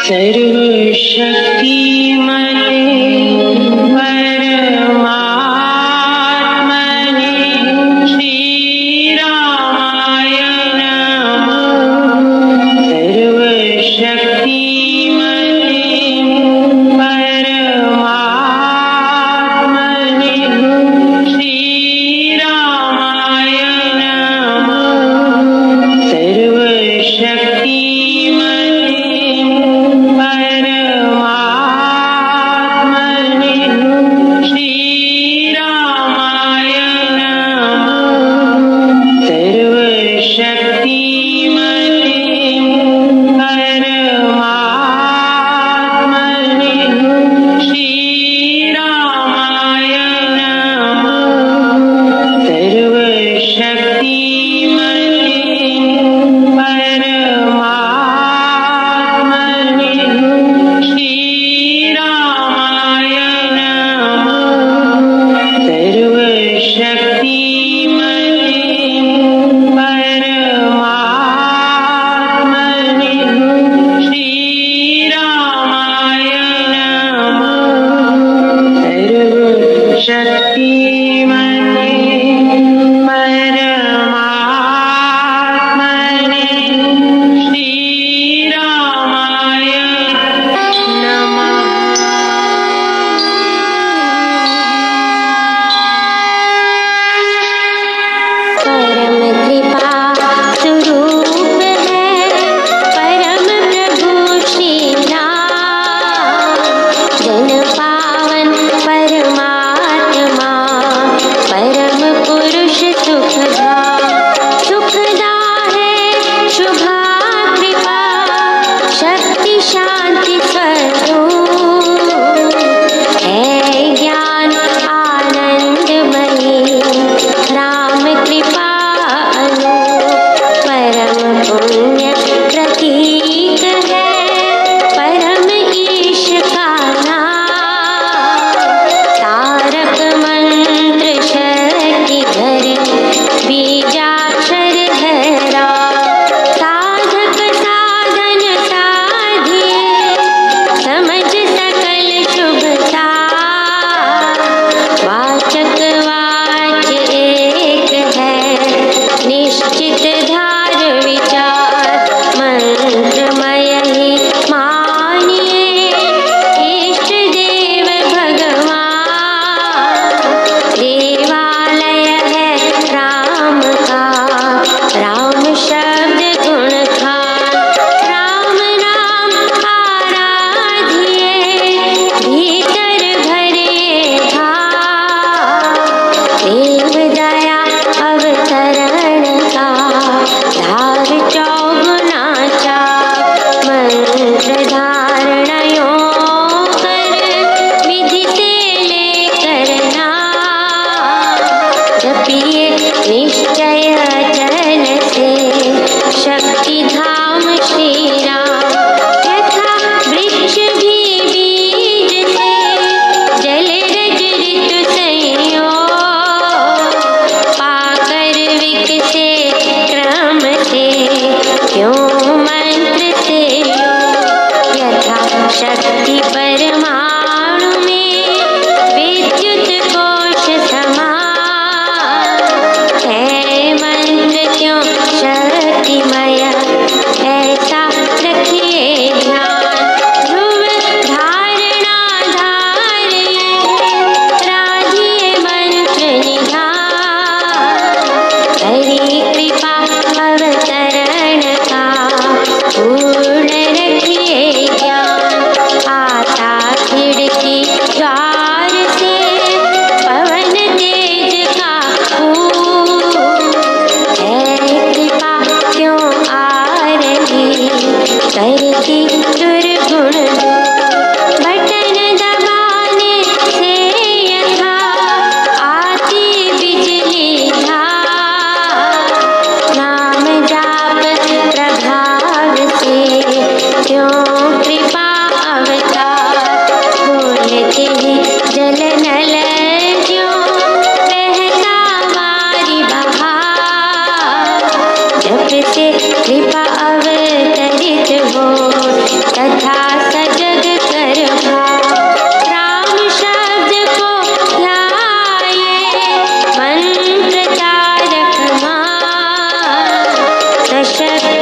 कृपा अवतरित हो तथा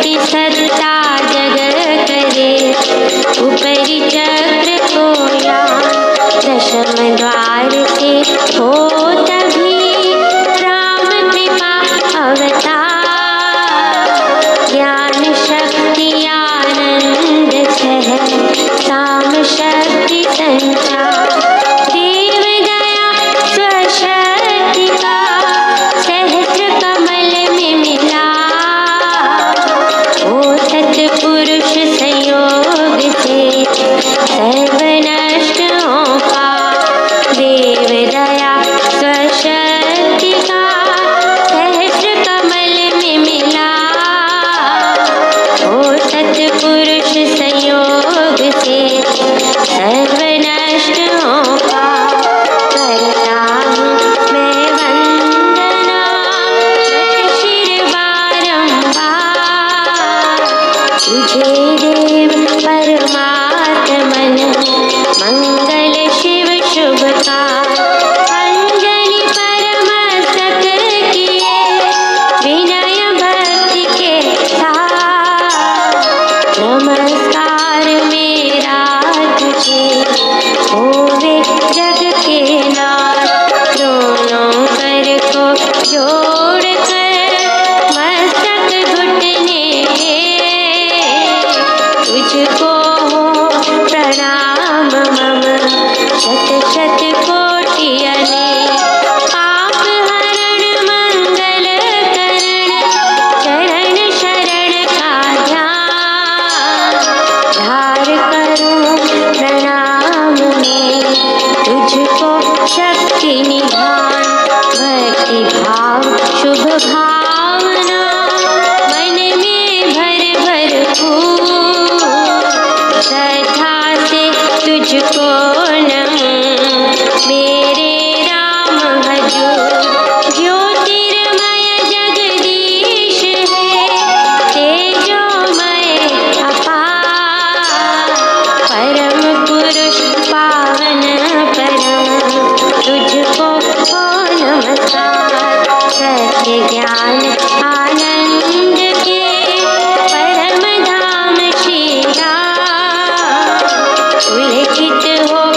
की सत्ता जग करे, ऊपरी चक्र को यान दशम द्वार से हो तभी राम कृपा अवतार। ज्ञान शक्ति आनंद सह साम शक्ति संचार, देव दया स्वशक्ति का सहस्र कमल में मिला। ओ सतपुरुष संयोग से सर्व नष्टों का, देव दया स्वशक्ति का सहस्र कमल में मिला। ओ सतपुरुष संयोग से सर्व नष्टों का, करता हूँ मैं वंदना लट शिर बारंबार। तुझे देव परमात्मन मंगल शिव शुभकार। अंजलि परमस्तक किए विनय भक्ति के साथ, नमस्कार मेरा तुझे होवे जग के नाथ। दोनों कर को जोड़ कर मस्तक घुटने तुझको हो प्रणाम मम शत शत कोटि अनेक। पाप हरण मंगल करण चरण शरण का ध्यान, धार करूं प्रणाम में तुझको शक्ति निधान। भक्ति भाव शुभ भावना मन में भर भरपूर, श्रद्धा से तुझको नमूं मेरे राम भजूं। ज्योतिर्मय जगदीश है तेजोमय अपार, परम पुरुष पावन परम तुझको हो नमस्कार। सत्य ज्ञान आनंद के परम धाम श्री राम, उल्लेखित हो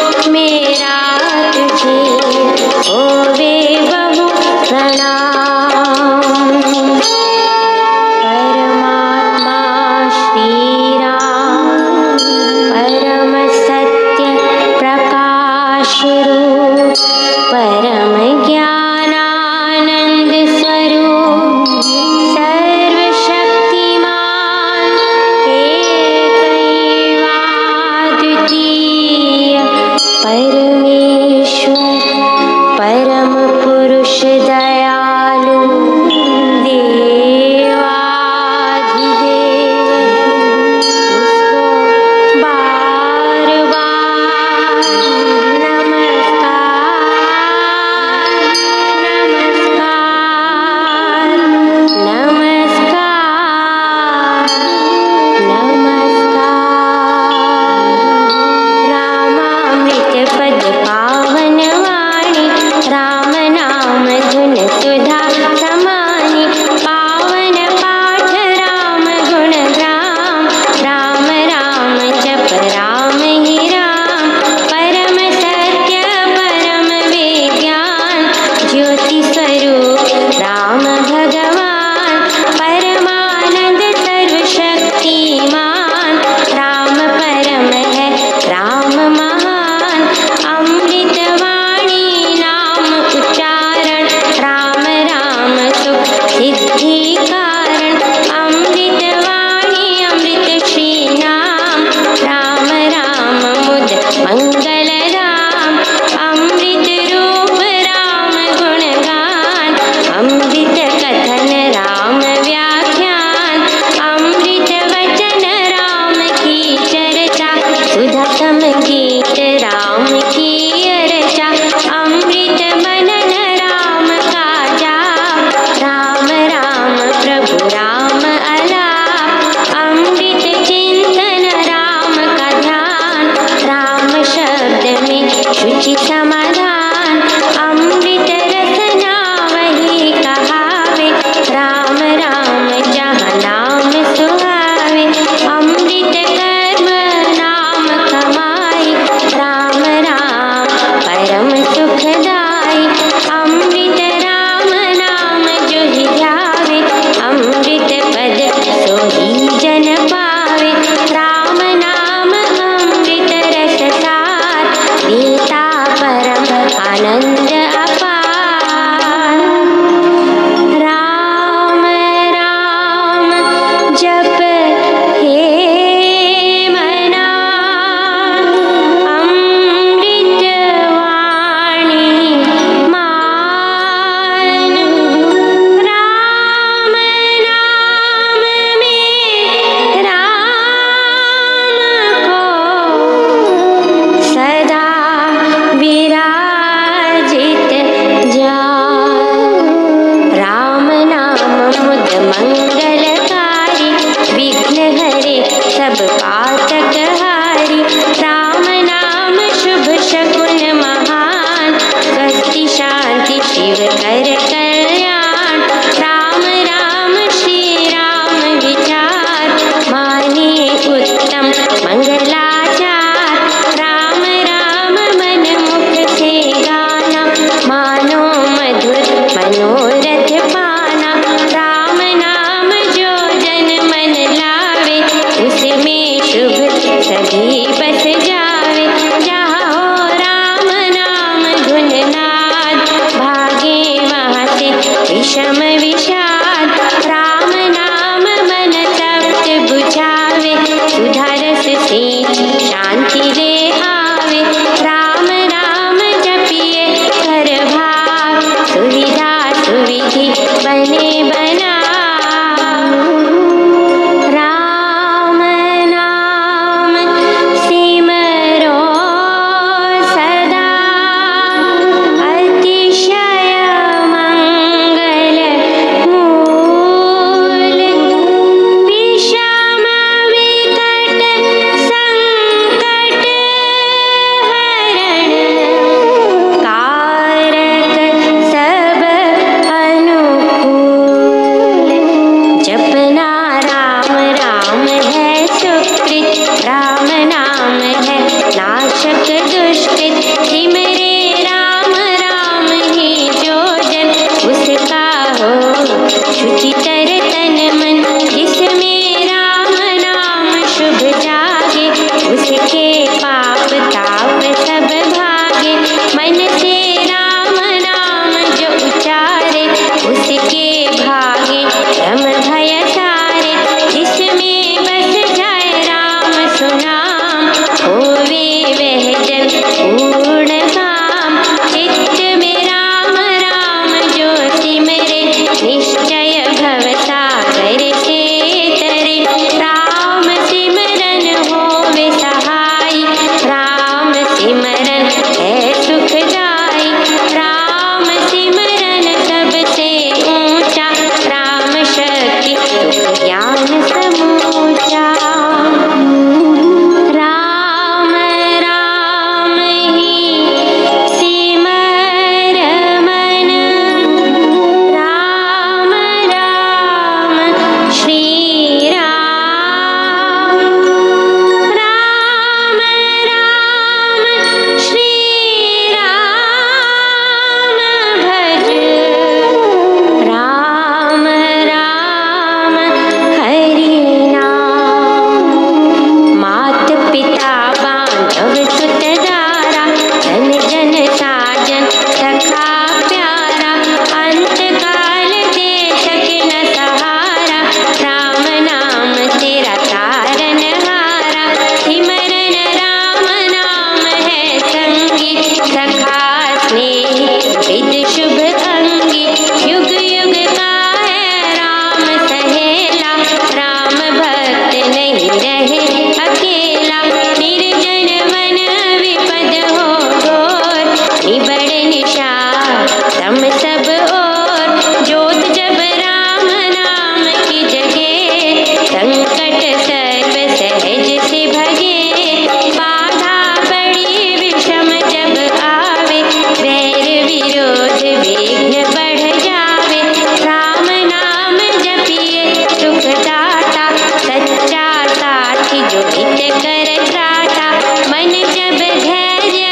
कहीं रहे अकेला, निर्जन वन विपद हो घोर, निबड़ निशान तम सब ओर, ज्योत जब राम नाम की जगे, संकट सर्व सहज से भगे, बाधा बड़ी विषम जब आवे, वैर विरोध विघ्न बढ़ जावे, राम नाम जपिए सुख दाता, सच्चा साथी जो हित कर त्राता, मन जब धैर्य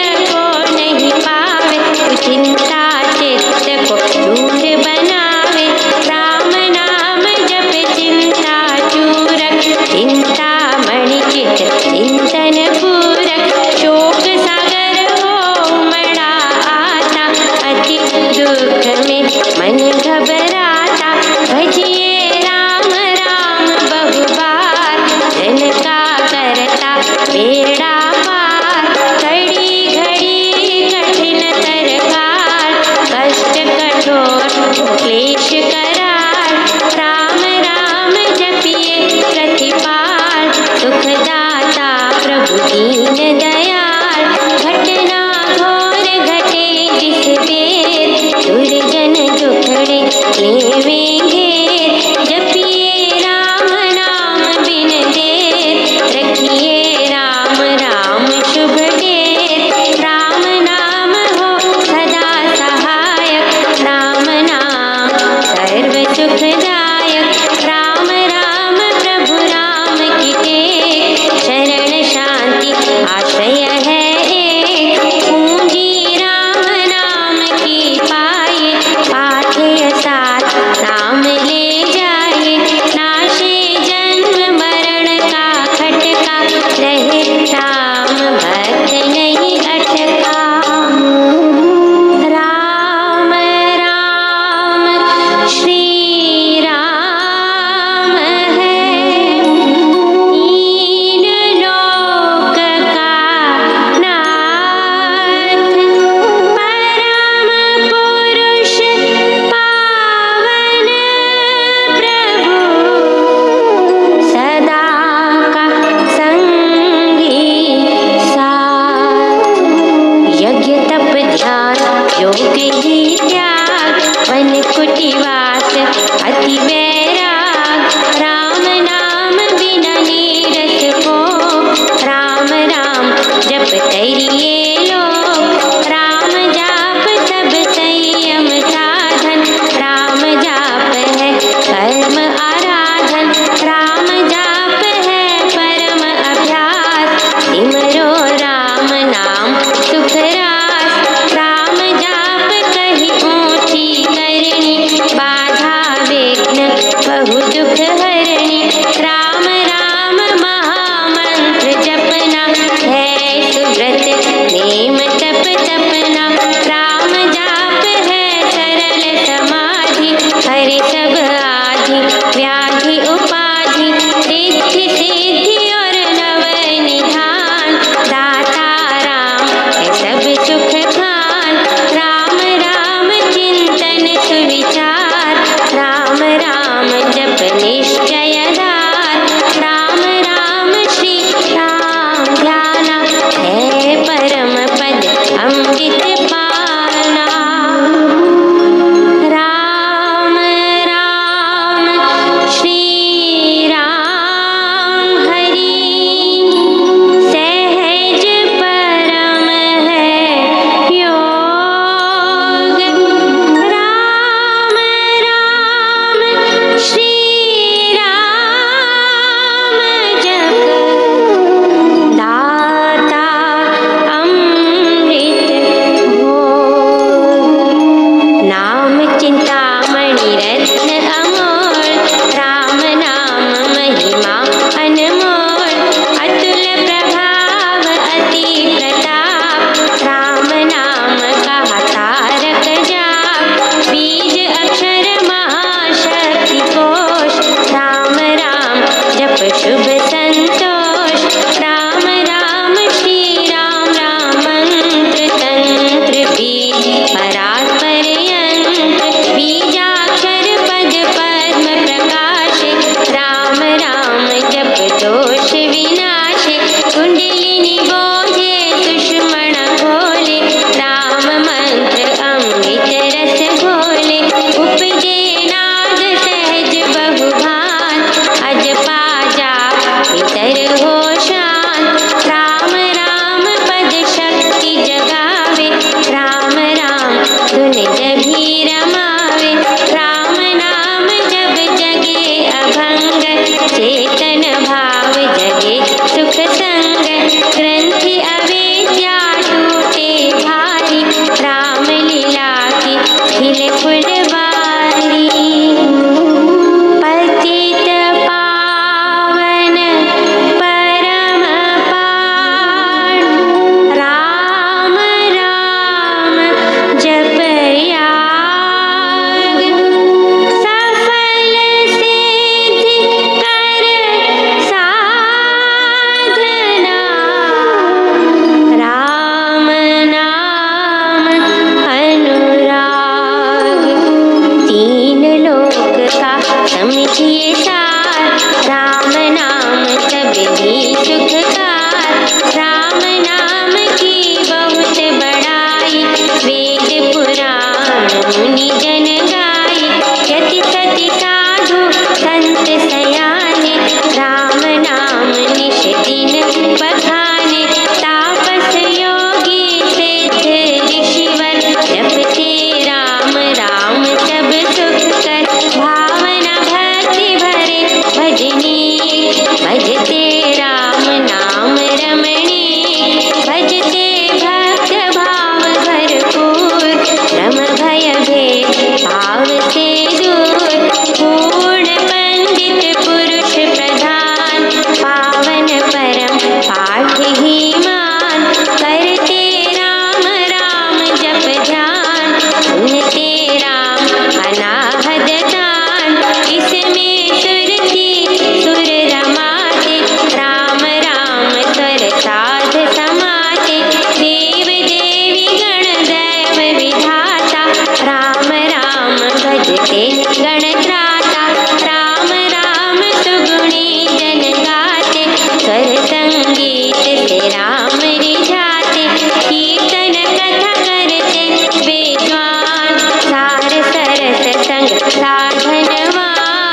भजते राम नाम रमणीक, भजते भक्त भाव भरपूर, भ्रम भय भेद भाव से दूर, पूर्ण पंडित पुरुष प्रधान, पावन परम पाठ ही मान, करते राम राम जप ध्यान, सुनते राम अनाहद तान, इसमें सुरति सुर रमाते, राम राम स्वर साध समाते, देव देवी गण दैव विधाता, राम राम भजते गण त्राता, राम राम सुगुणी जन गाते, स्वर संगीत से राम रिझाते, कीर्तन कथा करते विद्वान, सार सरस संग साधनवान,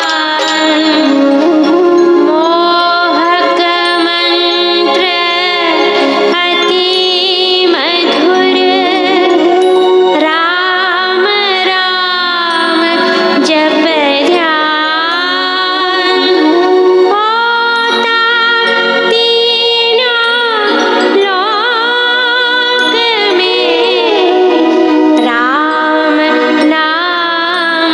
मोहक मंत्र अति मधुर, राम राम जप ध्यान, होता तीनों लोक में, राम नाम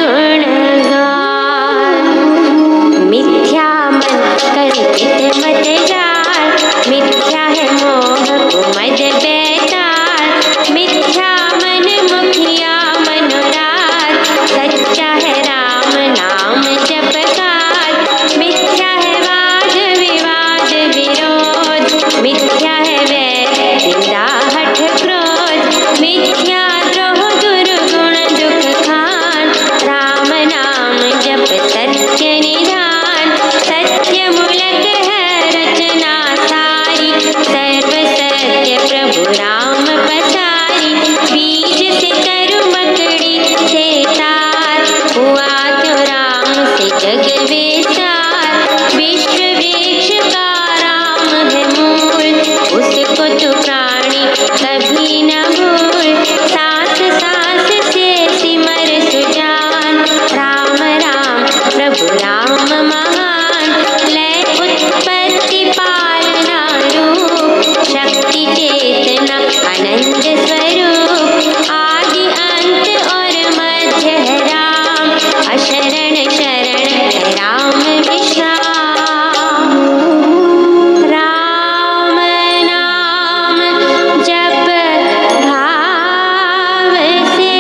गुणगान, मिथ्या मन कल्पित मत जाल, मिथ्या है मोह कुमद बैताल, मिथ्या मन मुखिया मनोराथ, सच्चा है राम नाम जपकाल, मिथ्या है वाद विवाद विरोध, मिथ्या है वैर निंदा हठ क्रोध, मिथ्या द्रोह दुर्गुण दुख खान, राम नाम जप सत्य निधान, सत्य मूलक है रचना सारी, सर्व सत्य प्रभु राम पसारी, बीज से तरु मकड़ी से तार, हुआ तो राम से जग विस्तार, विश्व वृक्ष का राम है मूल, उसको तो प्राणी कभी न भूल, सांस सांस से सिमर सुजान, राम राम प्रभु राम महान, लय उत्पत्ति पालना रूप, शक्ति चेतना आनंद स्वरूप, आदि अंत और मध्य है राम, अशरण शरण है राम विश्राम, राम नाम जप भाव से,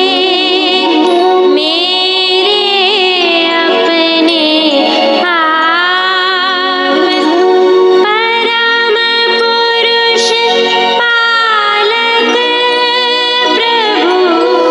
मेरे अपने आप, परम पुरुष पालक प्रभु,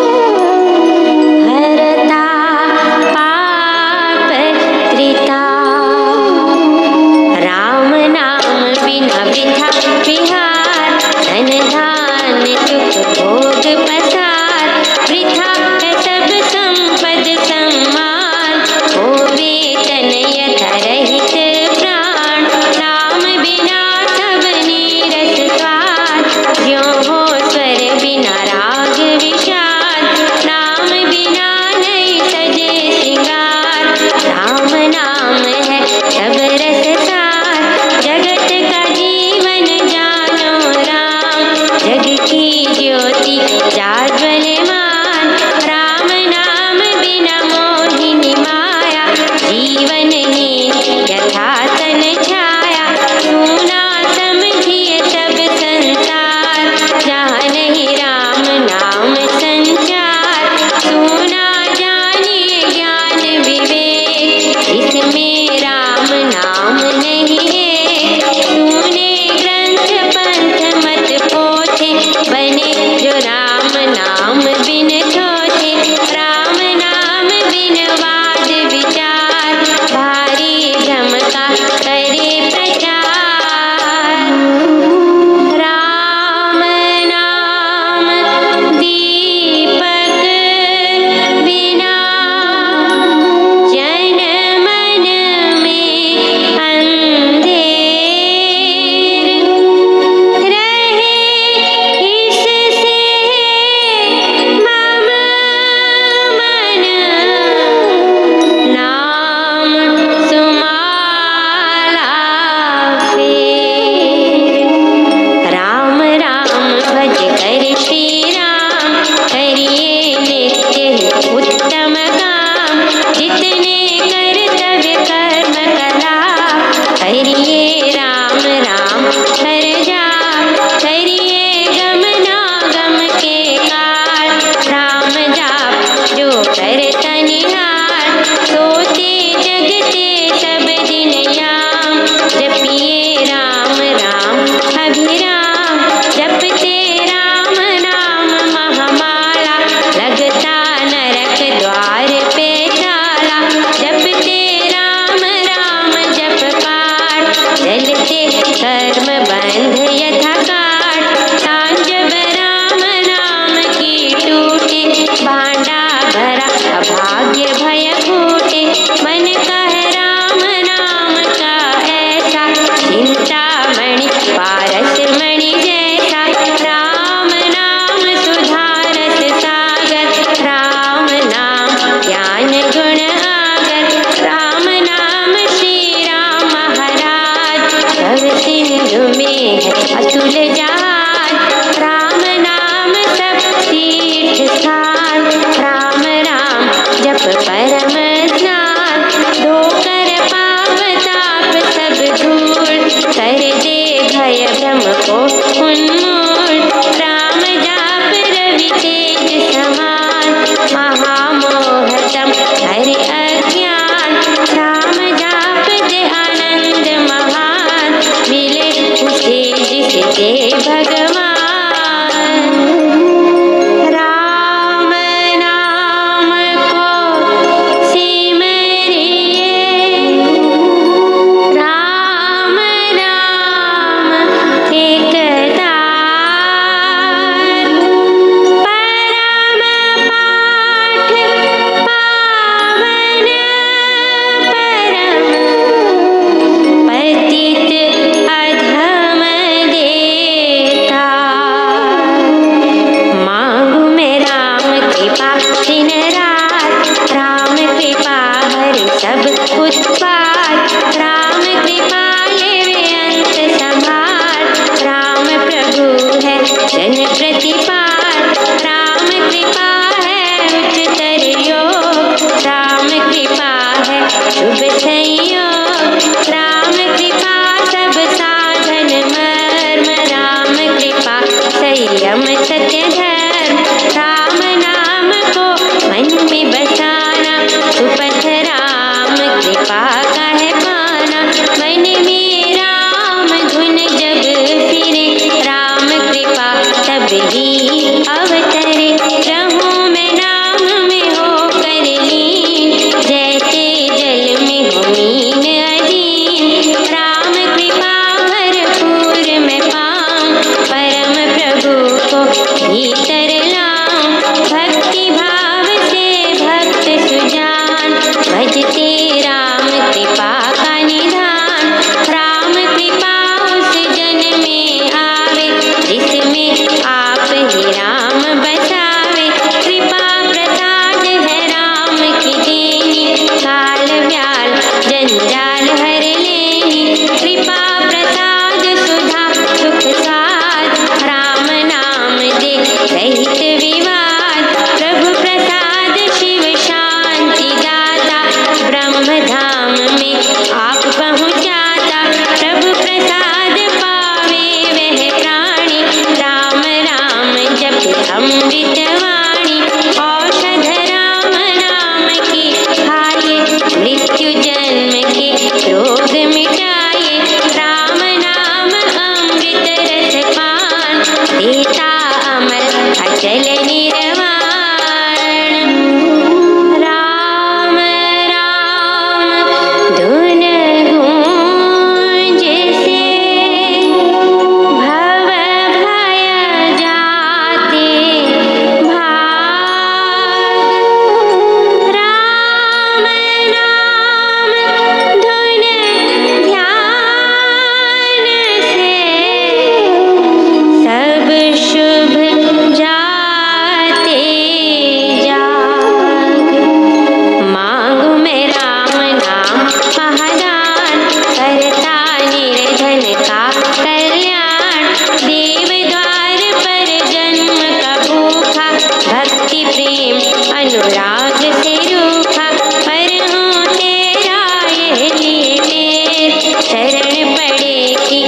हरता पाप त्रिताप, राम नाम बिना वृथा विहार, धन धान्य सुख भोग पसार, वृथा है सब संपद सम्मान, होवे तन यथा रहित प्राण, राम बिना सब नीरस स्वाद, ज्यों हो स्वर बिना राग विषाद, राम बिना नहीं सजे सिंगार, राम नाम है सब रस सार, जगत का जीवन जानो राम, जग की ज्योति जाज्वल्यमान, राम नाम बिना मोहिनी माया, जीवनहीन यथा तन छाया, सुना समझिए सब संसार, जहाँ नहीं राम नाम संचार, सुना जानिए ज्ञान विवेक, इसमें राम नाम नहीं है, सुने ग्रंथ पंथ मत पोथे, बने जो राम नाम बिन छोथे, राम नाम बिन वाद विचार, भारी भ्रम का करे प्रचार, राम नाम दीपक बिना, जन मन में अंधेरा,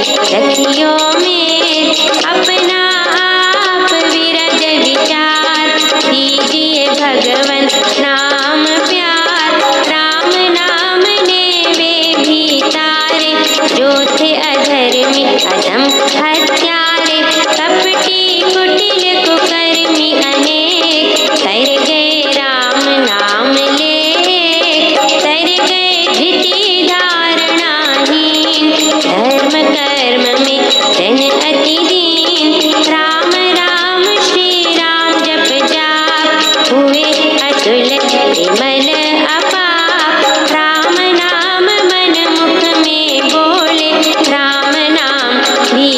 रखियो में अपना आप विरज विचार, दीजिए भगवन नाम प्यार। राम नाम ने वे भी तारे, जो थे अधर्मी अधम हत्यारे। कपटी कुटिल कुकर्मी अनेक, तर गए राम नाम ले, तर गए धृति धारणाहीन। धर्म कर्म में जन अति दीन, राम राम श्री राम जप जाप, हुए अतुल विमल अपाप। राम नाम मन मुख में बोले, राम नाम भी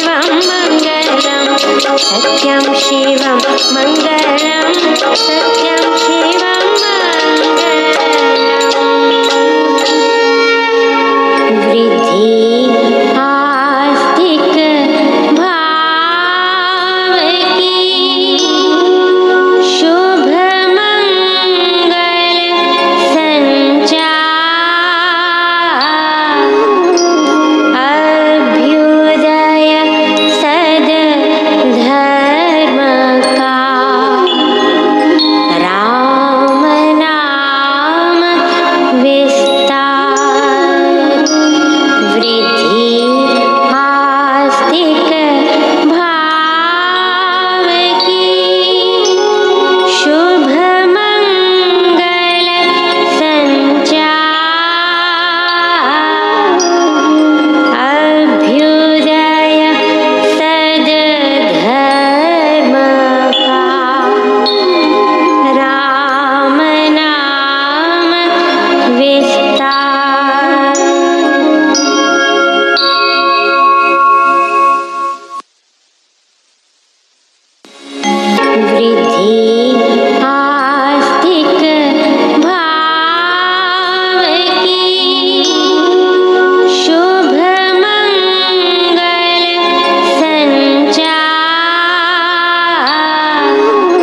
शिवं मङ्गलं सत्यं शिवं मङ्गलं सत्यं शिवं मङ्गलम् वृद्धि आस्तिक भाव की शुभ मंगल संचार अभ्युदय सद धर्म का राम नाम विस्तार वृद्धि आस्तिक भाव की शुभ मंगल संचार अभ्युदय सद धर्म का राम नाम विस्तार वृद्धि आस्तिक भाव की शुभ मंगल संचार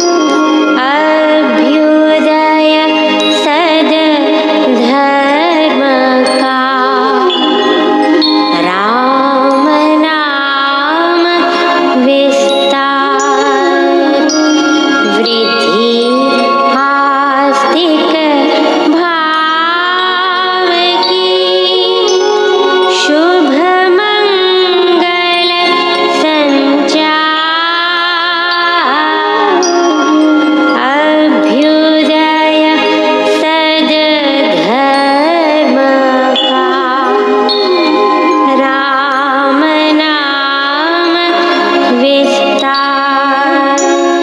अभ्युदय सद धर्म का राम नाम विस्तार वृद्धि आस्तिक भाव की शुभ मंगल संचार अभ्युदय सद धर्म का राम नाम विस्तार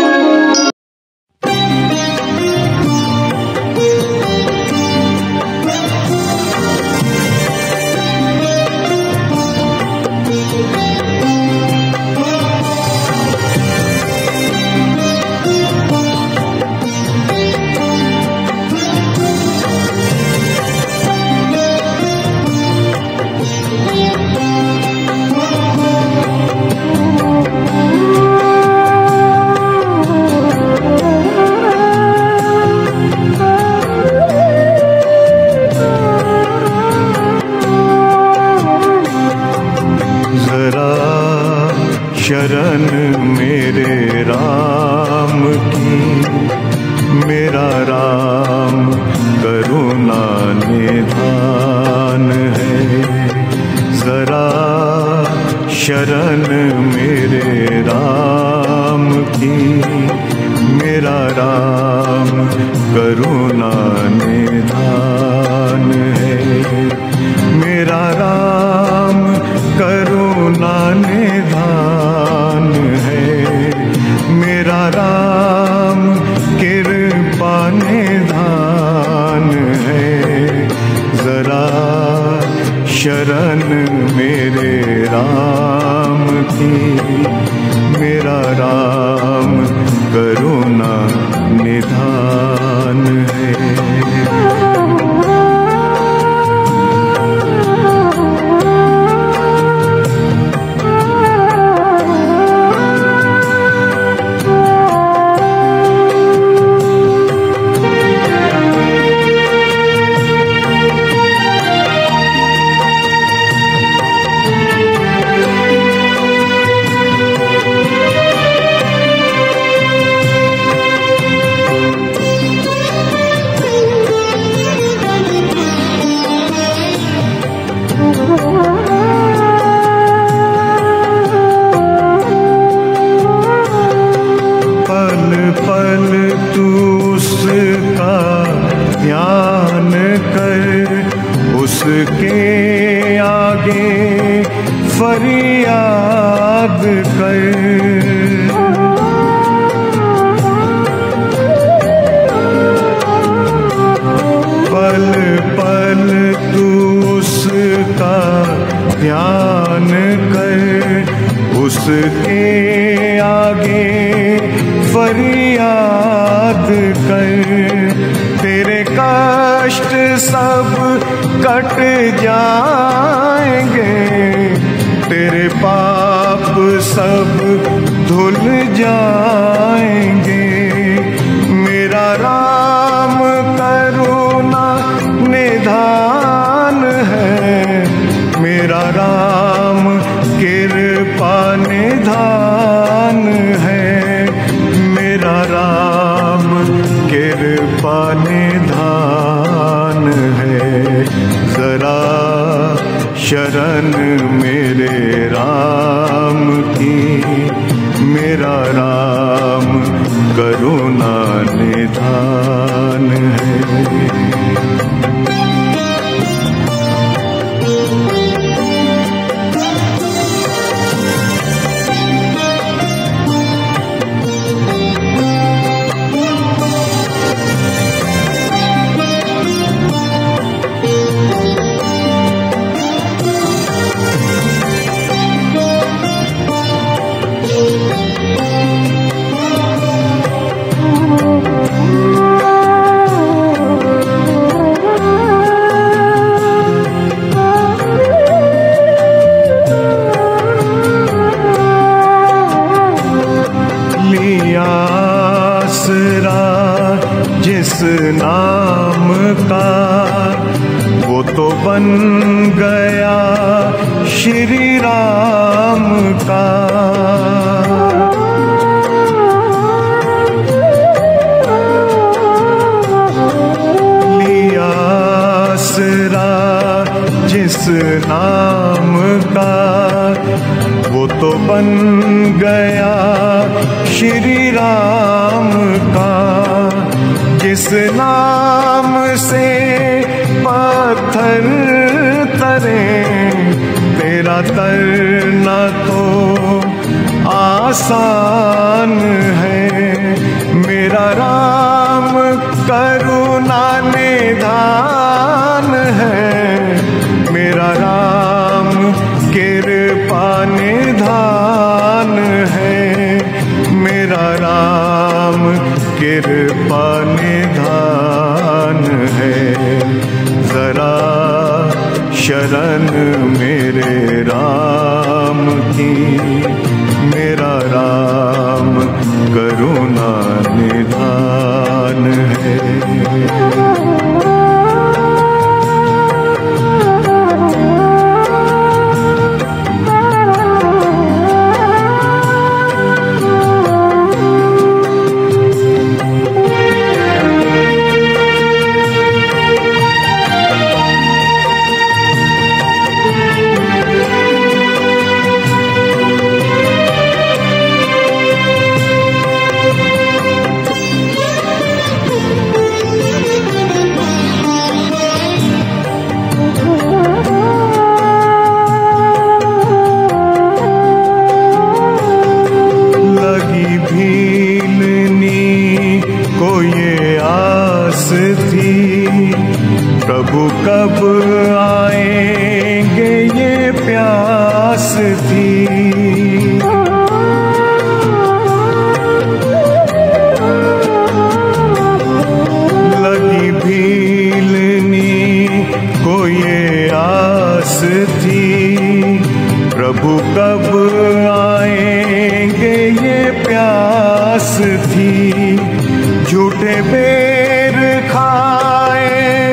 जरा शरण मेरे राम की, मेरा राम करुणा निधान है। जरा शरण मेरे राम की, मेरा राम करुणा निधान है। मेरा राम करुणा निधान है। मेरा राम कृपा निधान है। जरा शरण मेरे राम की, मेरा राम करुणा निधान है। उसके आगे फरियाद कर। पल पल तू उसका ध्यान कर, उसके आगे फरियाद कर, तेरे कष्ट सब कट जाएंगे, तेरे पाप सब धुल जाएंगे। मेरा राम करुणा निधान है, मेरा राम कृपा निधान है, मेरा राम कृपा निधान है। जरा शरण मेरे राम की, मेरा राम करुणा निधान है। जिस नाम का वो तो बन गया श्री राम का। लिया आसरा जिस नाम का वो तो बन गया श्री राम का। जिस नाम से पत्थर तरे तेरा तरना तो आसान है। मेरा राम करुणा निधान है, मेरा राम कृपा निधान है, मेरा राम कृपा निधान है। जरा शरण मेरे राम की, मेरा राम करुणा निधान है। प्रभु कब आएंगे ये प्यास थी। लगी भीलनी को ये आस थी, प्रभु कब आएंगे ये प्यास थी। झूठे बेर खाए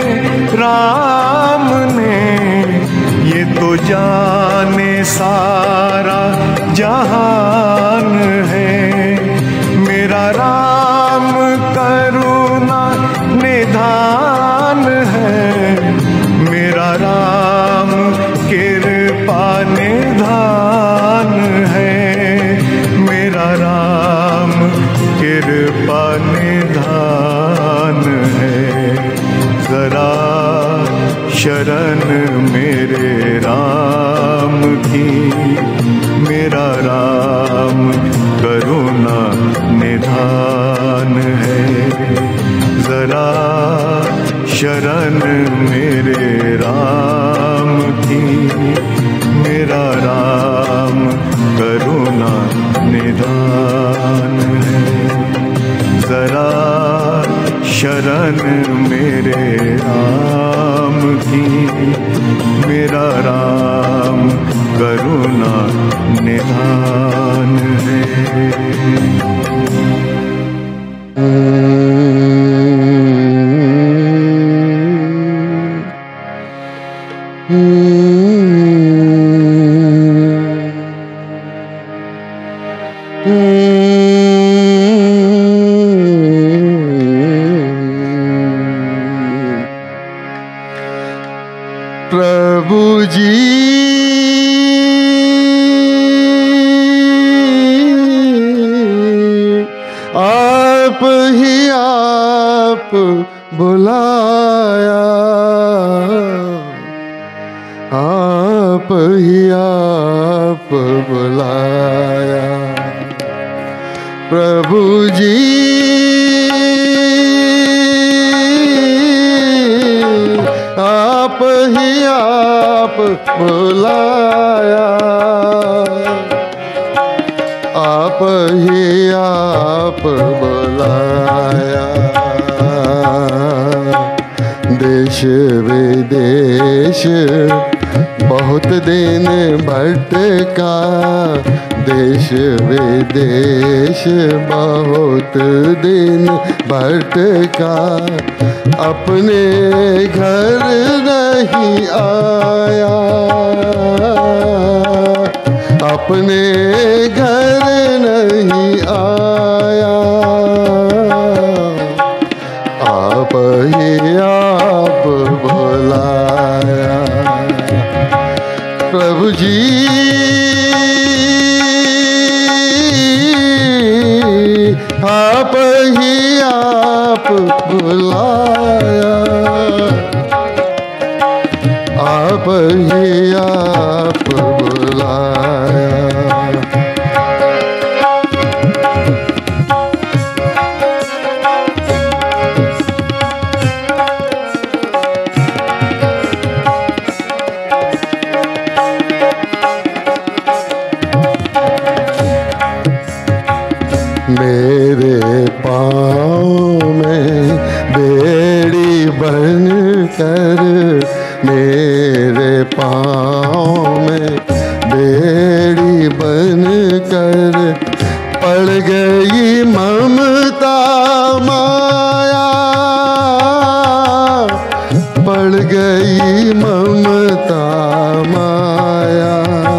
राम ने, ये तो जाने सारा जहान है। मेरा राम करुणा निधान है, मेरा राम कृपा निधान है, मेरा राम कृपा निधान है। जरा शरण मेरे राम की, मेरा राम करुणा निधान है। जरा शरण मेरे राम की, मेरा राम करुणा निधान है। जरा शरण मेरे राम की, मेरा राम करुणा निधान है। प्रभु जी आप ही आप बुलाया, आप ही आप बुलाया। प्रभु जी आप ही आप बुलाया, आप ही आप बुलाया। देश विदेश बहुत दिन भटका, देश विदेश बहुत दिन भटका। अपने घर नहीं आया, अपने घर नहीं आया। आप ही आप बुलाया। प्रभु जी आप ही आप बुलाया, आप ही आप बुलाया। मेरे पाँव में बेड़ी बन कर, मेरे पाँव में बेड़ी बन कर पड़ गई ममता माया, पड़ गई ममता माया।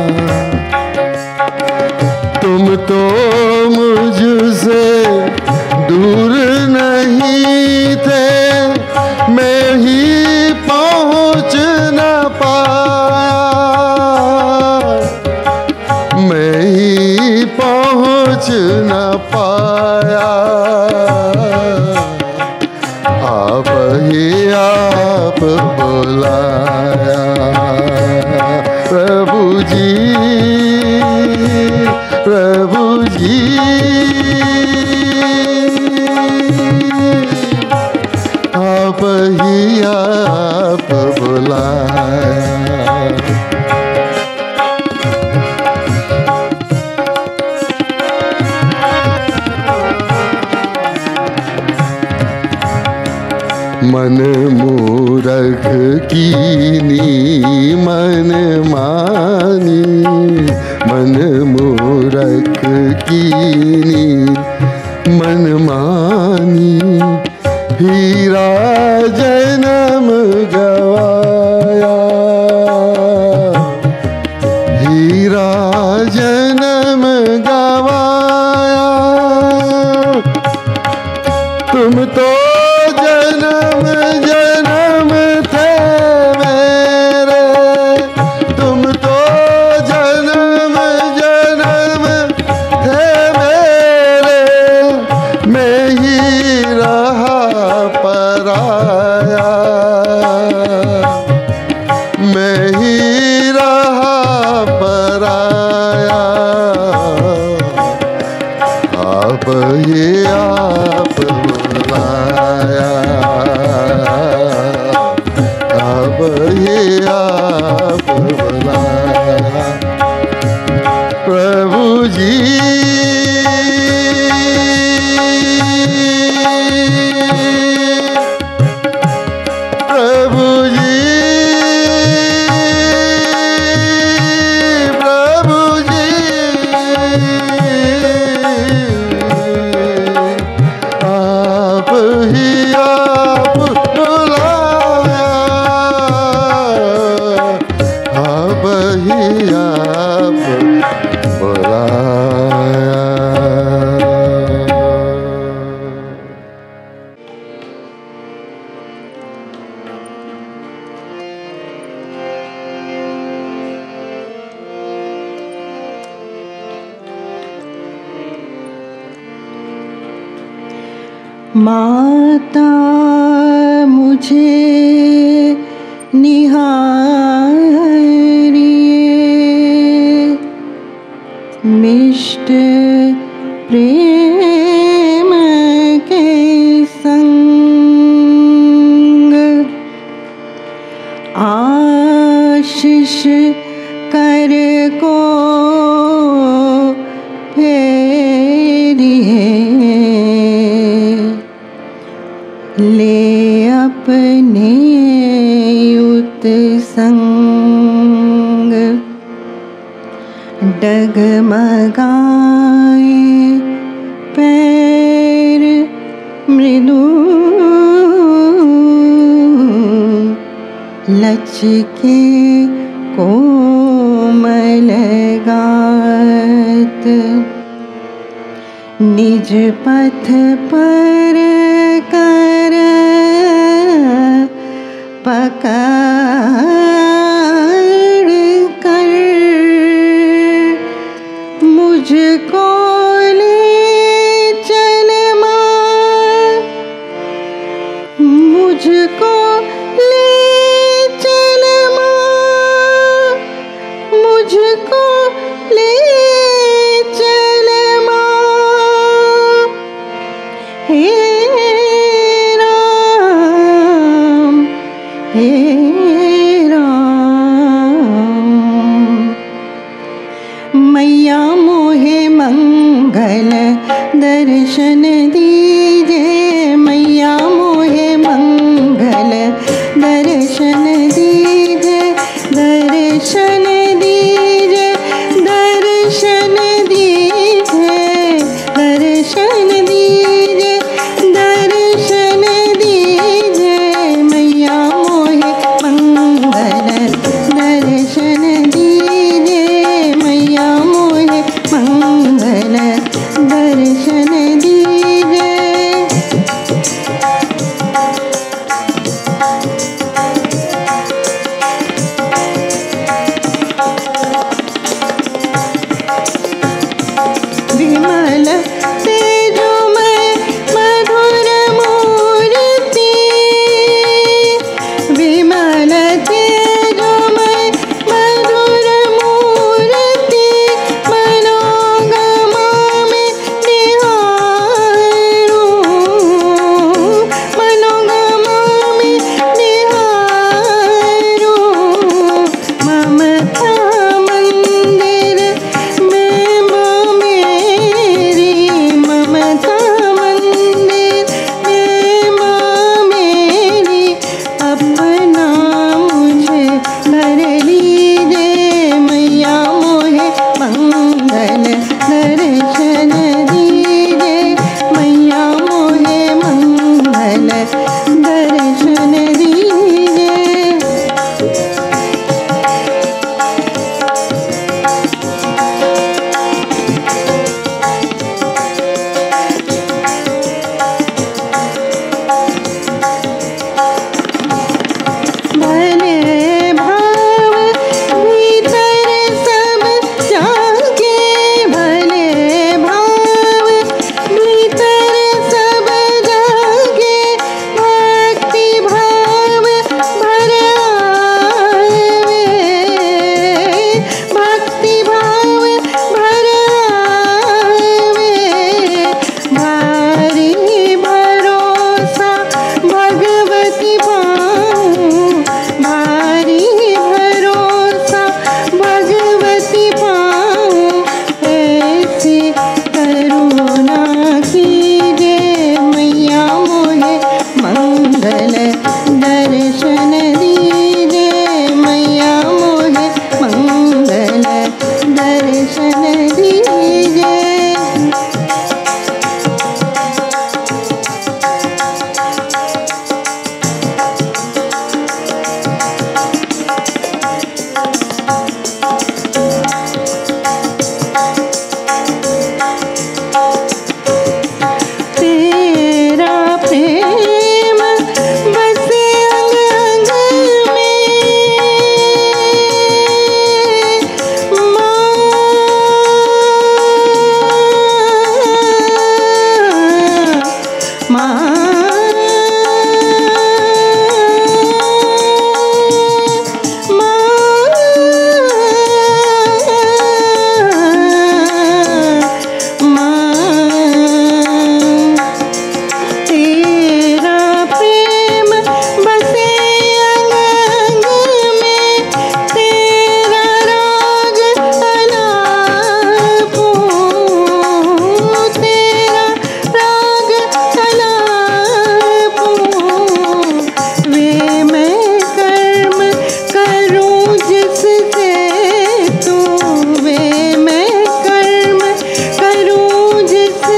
तुम तो मुझसे दूर नहीं थे, मैं ही पहुँच न पाया, मैं ही पहुँच न पाया। आप ही आप बुलाया। प्रभु जी प्रभु जी आप ही आप बुलाया। मन मूरख कीनी मन मानी, मन मूरख कीनी मन मानी। हीरा जन्म गवाया, हीरा जन्म गवाया। तुम तो जन्म जन्म थे मेरे, तुम तो जन्म जन्म थे मेरे। मैं ही रहा पराया, मैं ही रहा पराया। आप ही आप बुलाया, आप ही आप बुलाया। प्रभु जी आप ही आप बुलाया, आप ही आप बुलाया। माता मुझे निहारिए, मिष्ट प्रेम के संग, आशीष कर को फेरिए, ले अपने उत्संग, डगमगाए पैर मृदु, लचके कोमल गात, निज पथ पर कर पकड़ कर, मुझको ले चल माँ, मुझको ले चल माँ, मुझको ले चल माँ। हे राम, हे राम, मैया मोहे मंगल दर्शन दीजे, मैया मोहे मंगल दर्शन दीजे, दर्शन दीजे, दर्शन दीजे, दर्शन दीजे, दर्शन दीजे, मैया मोहे मंगल दर्शन दीजे, मैया मोहे मंगल दर्शन दीजे। विमल तेजोमय मधुर मूर्ति, विमल तेजोमय मधुर मूर्ति, मनोगमा में निहारूं, मनोगमा में निहारूं, ममता मंदिर में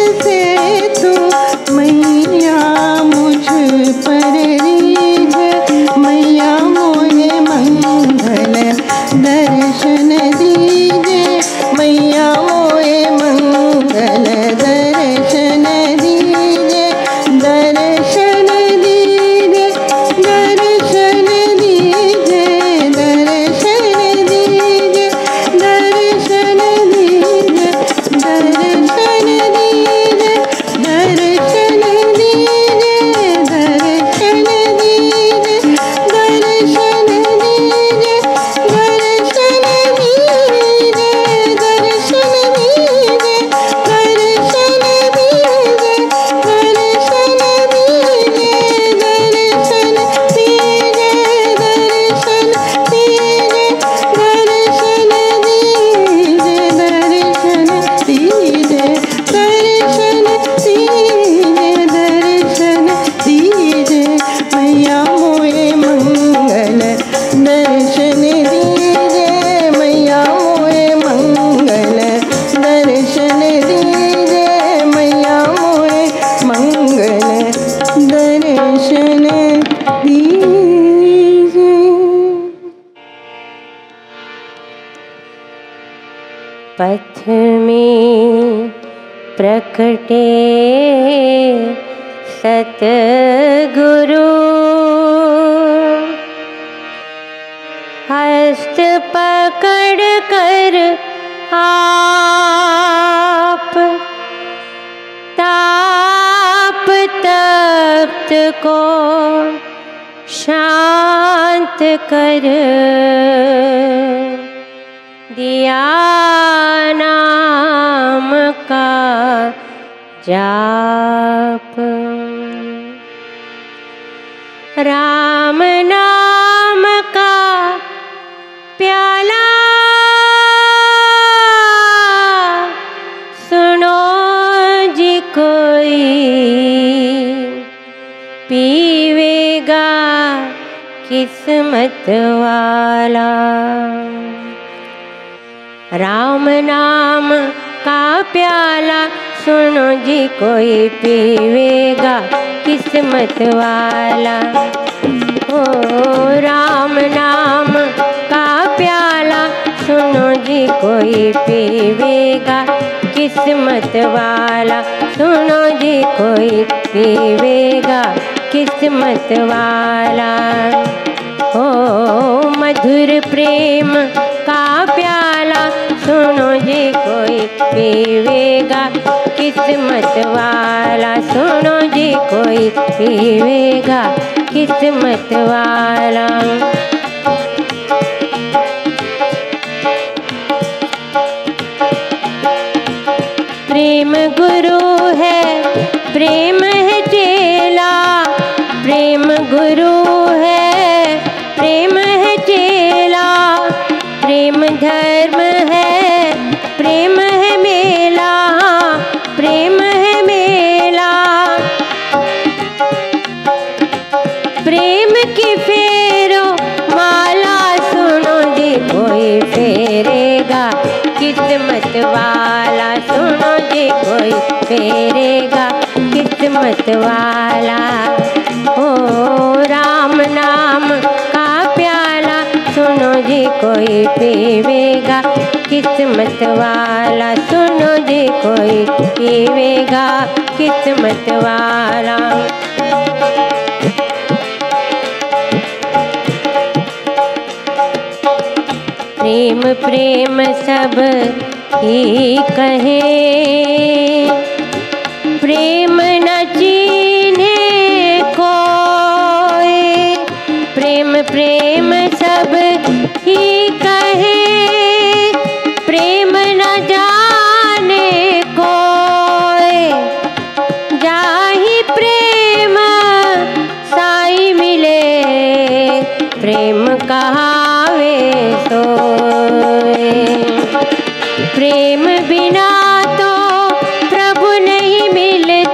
से तू मैया मुझ पर रीझ मैया मोहे मंगल दर्शन दीजे मैया मोहे मंगल दर्शन दीजे दर्शन दीजे दर्शन दीजे दर्शन दीजे दर्शन दीजे दर्शन दीजे दर्शन दीजे दर्शन दीजे दर्शन दीजे दर्शन दीजे दर्शन दीजे दर्शन दीजे दर्शन दीजे दर्शन दीजे दर्शन दीजे दर्शन दीजे दर्शन दीजे दर्शन दीजे दर्शन दीजे मैया मोहे मंगल दर्शन दीजे मैया मोहे मंगल दर्शन दीजे मैया मोहे मंगल दर्शन दीजे। पथ में प्रकटे सतगुरु हस्त पकड़ कर आप ताप तप्त को शांत कर दिया नाम का जाप राम नाम का प्याला सुनो जी कोई पीवेगा किस्मत वाला राम नाम का प्याला सुनो जी कोई पीवेगा किस्मत वाला ओ राम नाम का प्याला सुनो जी कोई पीवेगा किस्मत वाला सुनो जी कोई पीवेगा किस्मत वाला ओ मधुर प्रेम का प्याला सुनो जी कोई पीवेगा किस्मत वाला सुनो जी कोई पीवेगा किस्मत वाला प्रेम गुरु है प्रेम है चेला प्रेम गुरु है प्रेम है चेला प्रेम धर्म है प्रेम है मेला प्रेम है मेला प्रेम की फेरो माला सुनो जी कोई फेरेगा किस्मत वाला सुनो जी कोई फेरेगा किस्मत वाला ओ राम नाम का प्याला सुनो जी कोई पीवेगा किस्मत वाला सुनो जी कोई पीवेगा किस्मत वाला प्रेम प्रेम सब ही कहे प्रेम न चीन्हे कोई प्रेम प्रेम सब ही कहे प्रेम न जाने कोई जाहि प्रेम साई मिले प्रेम कहावे सोए प्रेम बिना तो प्रभु नहीं मिलते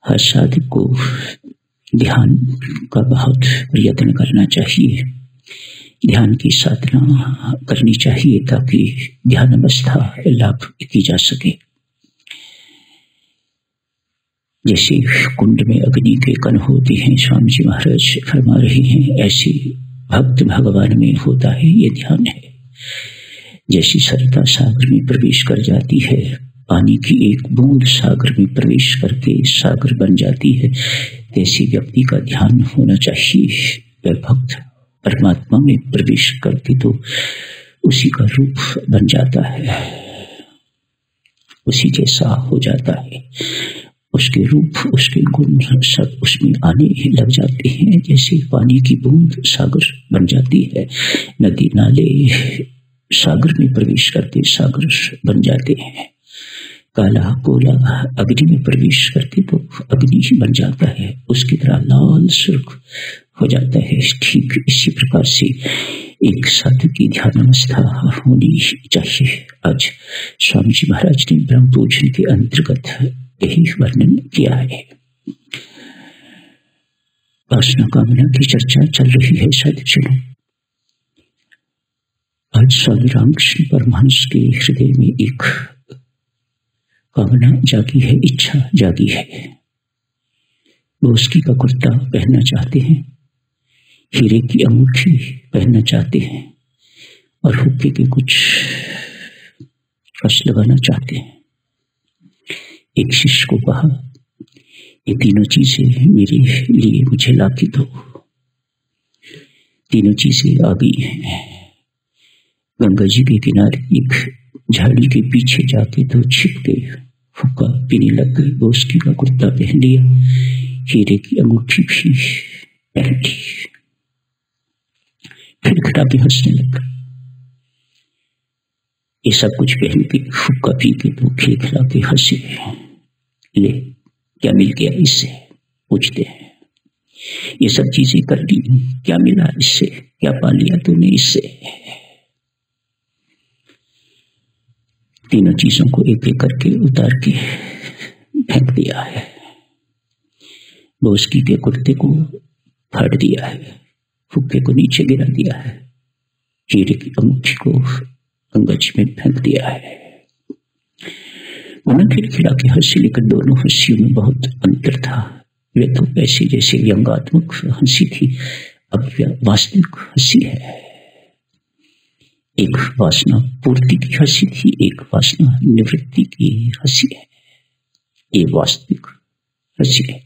हर साधक को ध्यान का बहुत प्रयत्न करना चाहिए, ध्यान की साधना करनी चाहिए ताकि ध्यान अवस्था लाभ की जा सके। जैसे कुंड में अग्नि के कण होते हैं, स्वामी जी महाराज फरमा रहे हैं, ऐसे भक्त भगवान में होता है ये ध्यान है। जैसी सरता सागर में प्रवेश कर जाती है, पानी की एक बूंद सागर में प्रवेश करके सागर बन जाती है, ऐसे व्यक्ति का ध्यान होना चाहिए। वह भक्त परमात्मा में प्रवेश करके तो उसी का रूप बन जाता है, उसी जैसा हो जाता है, उसके रूप उसके गुण सब उसमें आने लग जाते हैं। जैसे पानी की बूंद सागर बन जाती है, नदी नाले सागर में प्रवेश करके सागर बन जाते हैं, काला कोला अग्नि में प्रवेश करते तो अग्नि ही बन जाता है, उसकी तरह लाल सुर्ख हो जाता है। ठीक इसी प्रकार से एक साधक की ध्यान अवस्था होनी चाहिए। आज स्वामी जी महाराज ने ब्रह्म पूजन के अंतर्गत यही वर्णन किया है। वासना कामना की चर्चा चल रही है साधुजनों। आज स्वामी रामकृष्ण परमहंस के हृदय में एक कामना जागी है, इच्छा जागी है। वो उसकी का कुर्ता पहनना चाहते हैं, हीरे की अंगूठी पहनना चाहते हैं और हुक्के के कुछ कश लगाना चाहते हैं। एक शिष्य को कहा, ये तीनों चीजें मेरे लिए मुझे ला के दो। तीनों चीजें आ गई हैं। गंगा जी के किनारे एक झाड़ी के पीछे जाके तो छिप के हुक्का पीने लग गए। वो उसकी का कुर्ता पहन लिया, हीरे की अंगूठी भी पहन ली, फिर खड़ा के हंसने लगा। ये सब कुछ पहन के हुक्का पी के तो खिलखिला के हंसे। ले क्या मिल गया इससे, पूछते हैं। ये सब चीजें कर ली, क्या मिला इससे, क्या पा लिया तूने इससे? तीनों चीजों को एक एक करके उतार के फेंक दिया है। बोस्की के कुर्ते को फाड़ दिया है, हुक्के को नीचे गिरा दिया है, हीरे की अंगूठी को गंगा जी में फेंक दिया है। उन्हें खिलखिला के हंसी, लेकिन दोनों हंसियों में बहुत अंतर था। वे तो ऐसी जैसे व्यंगात्मक हंसी थी, अब वास्तविक हंसी है। एक वासना पूर्ति की हंसी थी, एक वासना निवृत्ति की हंसी है। ये वास्तविक हंसी है।